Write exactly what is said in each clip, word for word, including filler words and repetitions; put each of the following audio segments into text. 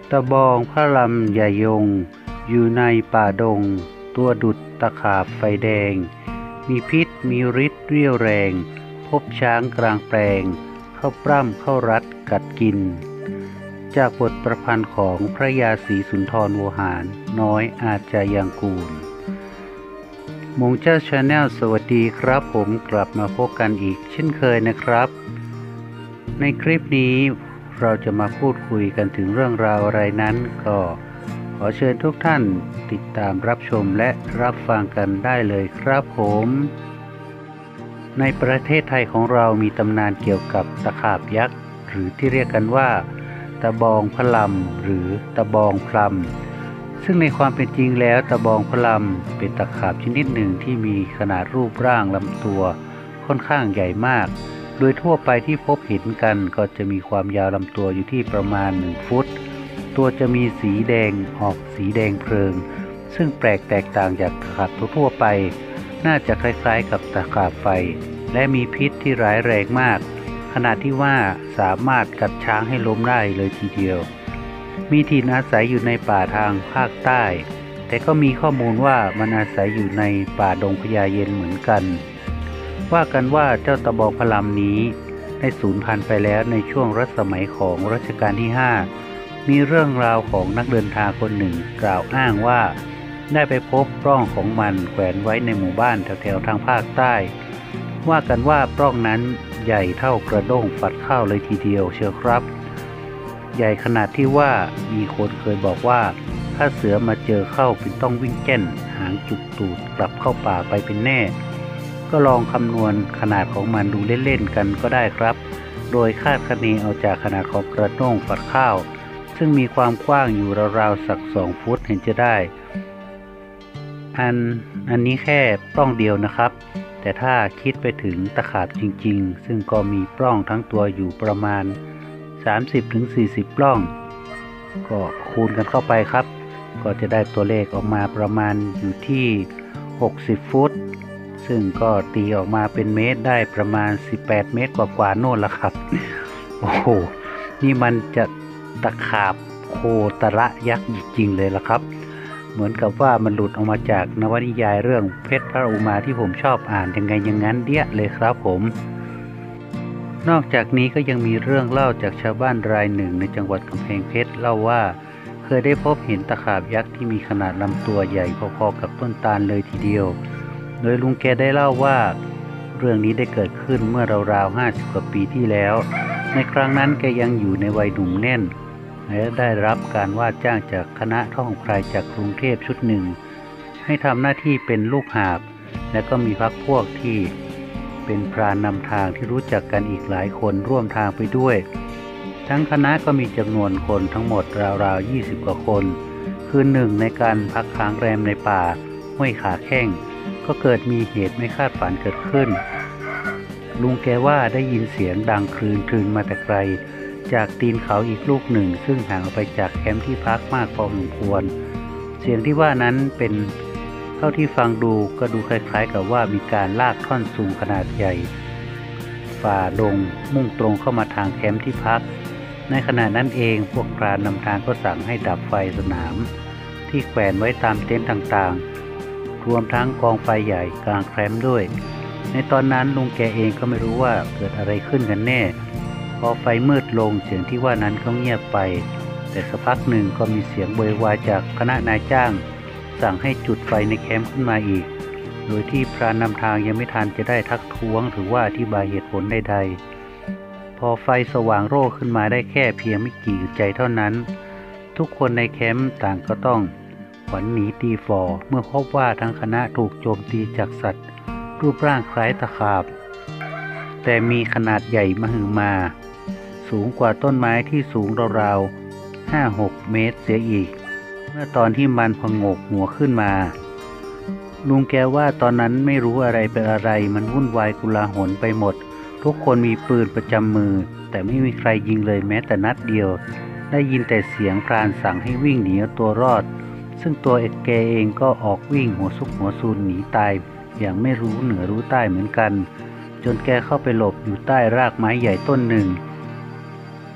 ตะบองพระลำใหญ่ยงอยู่ในป่าดงตัวดุจตะขาบไฟแดงมีพิษมีฤทธิ์เรี่ยวแรงพบช้างกลางแปลงเข้าปล้ำเข้ารัดกัดกินจากบทประพันธ์ของพระยาศรีสุนทรโวหารน้อยอาจจะยังกูลมงเจ้าชาแนลสวัสดีครับผมกลับมาพบกันอีกเช่นเคยนะครับในคลิปนี้เราจะมาพูดคุยกันถึงเรื่องราวอะไรนั้นก็ขอเชิญทุกท่านติดตามรับชมและรับฟังกันได้เลยครับผมในประเทศไทยของเรามีตำนานเกี่ยวกับตะขาบยักษ์หรือที่เรียกกันว่าตะบองพลัมหรือตะบองพลัมซึ่งในความเป็นจริงแล้วตะบองพลัมเป็นตะขาบชนิดหนึ่งที่มีขนาดรูปร่างลำตัวค่อนข้างใหญ่มากโดยทั่วไปที่พบเห็นกันก็จะมีความยาวลำตัวอยู่ที่ประมาณหนึ่งฟุตตัวจะมีสีแดงออกสีแดงเพลิงซึ่งแปลกแตกต่างจากตะขาบทั่วไปน่าจะคล้ายๆกับตะขาบไฟและมีพิษที่ร้ายแรงมากขนาดที่ว่าสามารถกัดช้างให้ล้มได้เลยทีเดียวมีถิ่นอาศัยอยู่ในป่าทางภาคใต้แต่ก็มีข้อมูลว่ามันอาศัยอยู่ในป่าดงพญาเย็นเหมือนกันว่ากันว่าเจ้าตะบองพลัมนี้ได้สูญพันธุ์ไปแล้วในช่วงรัชสมัยของรัชกาลที่ห้ามีเรื่องราวของนักเดินทางคนหนึ่งกล่าวอ้างว่าได้ไปพบปล้องของมันแขวนไว้ในหมู่บ้านแถวๆทางภาคใต้ว่ากันว่าปล้องนั้นใหญ่เท่ากระด้งฝัดข้าวเลยทีเดียวเชียวครับใหญ่ขนาดที่ว่ามีคนเคยบอกว่าถ้าเสือมาเจอเข้าเป็นต้องวิ่งแจ้นหางจุกตูดกลับเข้าป่าไปเป็นแน่ก็ลองคำนวณขนาดของมันดูเล่นๆกันก็ได้ครับโดยคาดคะเนเอาจากขนาดของกระด้งฝัดข้าวซึ่งมีความกว้างอยู่ราวๆสักสองฟุตเห็นจะได้อันอันนี้แค่ปล้องเดียวนะครับแต่ถ้าคิดไปถึงตะขาบจริงๆซึ่งก็มีปล้องทั้งตัวอยู่ประมาณ สามสิบถึงสี่สิบ ปล้องก็คูณกันเข้าไปครับก็จะได้ตัวเลขออกมาประมาณอยู่ที่หกสิบฟุตซึ่งก็ตีออกมาเป็นเมตรได้ประมาณสิบแปดเมตรกว่าๆโน่นละครับโอ้โหนี่มันจะตะขาบโคตระยักษ์จริงๆเลยละครับเหมือนกับว่ามันหลุดออกมาจากนวนิยายเรื่องเพชรพระอุมาที่ผมชอบอ่านยังไงอย่างนั้นเดี้ยเลยครับผมนอกจากนี้ก็ยังมีเรื่องเล่าจากชาวบ้านรายหนึ่งในจังหวัดกำแพงเพชรเล่าว่าเคยได้พบเห็นตะขาบยักษ์ที่มีขนาดลำตัวใหญ่พอๆกับต้นตาลเลยทีเดียวโดยลุงแกได้เล่าว่าเรื่องนี้ได้เกิดขึ้นเมื่อราวๆห้าสิบกว่าปีที่แล้วในครั้งนั้นแกยังอยู่ในวัยหนุ่มแน่นและได้รับการว่าจ้างจากคณะท่องไพรจากกรุงเทพชุดหนึ่งให้ทำหน้าที่เป็นลูกหาบและก็มีพรรคพวกที่เป็นพรานนำทางที่รู้จักกันอีกหลายคนร่วมทางไปด้วยทั้งคณะก็มีจำนวนคนทั้งหมดราวๆยี่สิบกว่าคนคือหนึ่งในการพักค้างแรมในป่าห้วยขาแข้งก็เกิดมีเหตุไม่คาดฝันเกิดขึ้นลุงแกว่าได้ยินเสียงดังครืนครืนมาแต่ไกลจากตีนเขาอีกลูกหนึ่งซึ่งห่างออกไปจากแคมป์ที่พักมากพอสมควรเสียงที่ว่านั้นเป็นเท่าที่ฟังดูก็ดูคล้ายๆกับว่ามีการลากท่อนสูงขนาดใหญ่ฝ่าดงมุ่งตรงเข้ามาทางแคมป์ที่พักในขณะนั้นเองพวกพรานนำทางก็สั่งให้ดับไฟสนามที่แขวนไว้ตามเต็นท์ต่างๆรวมทั้งกองไฟใหญ่กลางแคมป์ด้วยในตอนนั้นลุงแกเองก็ไม่รู้ว่าเกิดอะไรขึ้นกันแน่พอไฟมืดลงเสียงที่ว่านั้นก็เงียบไปแต่สักพักหนึ่งก็มีเสียงโวยวายจากคณะนายจ้างสั่งให้จุดไฟในแคมป์ขึ้นมาอีกโดยที่พรานนำทางยังไม่ทันจะได้ทักท้วงหรือว่าอธิบายเหตุผลใดๆพอไฟสว่างโร่ขึ้นมาได้แค่เพียงไม่กี่อึดใจเท่านั้นทุกคนในแคมป์ต่างก็ต้องขวัญหนีตีฝ่อเมื่อพบว่าทั้งคณะถูกโจมตีจากสัตว์รูปร่างคล้ายตะขาบแต่มีขนาดใหญ่มหึมาสูงกว่าต้นไม้ที่สูงราวๆ ห้าหก เมตรเสียอีกเมื่อตอนที่มันพงกหัวขึ้นมาลุงแกว่าตอนนั้นไม่รู้อะไรเป็นอะไรมันวุ่นวายกุลาหลไปหมดทุกคนมีปืนประจำมือแต่ไม่มีใครยิงเลยแม้แต่นัดเดียวได้ยินแต่เสียงพรานสั่งให้วิ่งหนีเอาตัวรอดซึ่งตัวเอกแกเองก็ออกวิ่งหัวซุกหัวซูนหนีตายอย่างไม่รู้เหนือรู้ใต้เหมือนกันจนแกเข้าไปหลบอยู่ใต้รากไม้ใหญ่ต้นหนึ่ง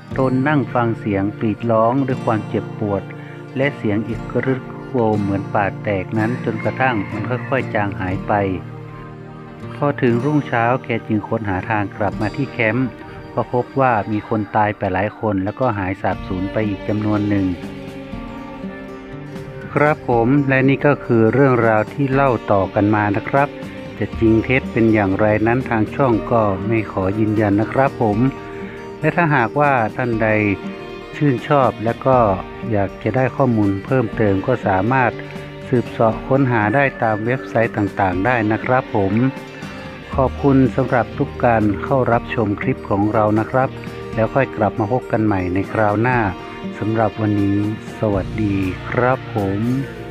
ตนนั่งฟังเสียงกรีดร้องด้วยความเจ็บปวดและเสียงอีกกระรึกโครมเหมือนปากแตกนั้นจนกระทั่งมันค่อยๆจางหายไปพอถึงรุ่งเช้าแกจึงค้นหาทางกลับมาที่แคมป์ก็พบว่ามีคนตายไปหลายคนแล้วก็หายสาบสูญไปอีกจำนวนหนึ่งครับผมและนี่ก็คือเรื่องราวที่เล่าต่อกันมานะครับจะจริงเท็จเป็นอย่างไรนั้นทางช่องก็ไม่ขอยืนยันนะครับผมและถ้าหากว่าท่านใดชื่นชอบและก็อยากจะได้ข้อมูลเพิ่มเติมก็สามารถสืบเสาะค้นหาได้ตามเว็บไซต์ต่างๆได้นะครับผมขอบคุณสำหรับทุกการเข้ารับชมคลิปของเรานะครับแล้วค่อยกลับมาพบกันใหม่ในคราวหน้าสำหรับวันนี้สวัสดีครับผม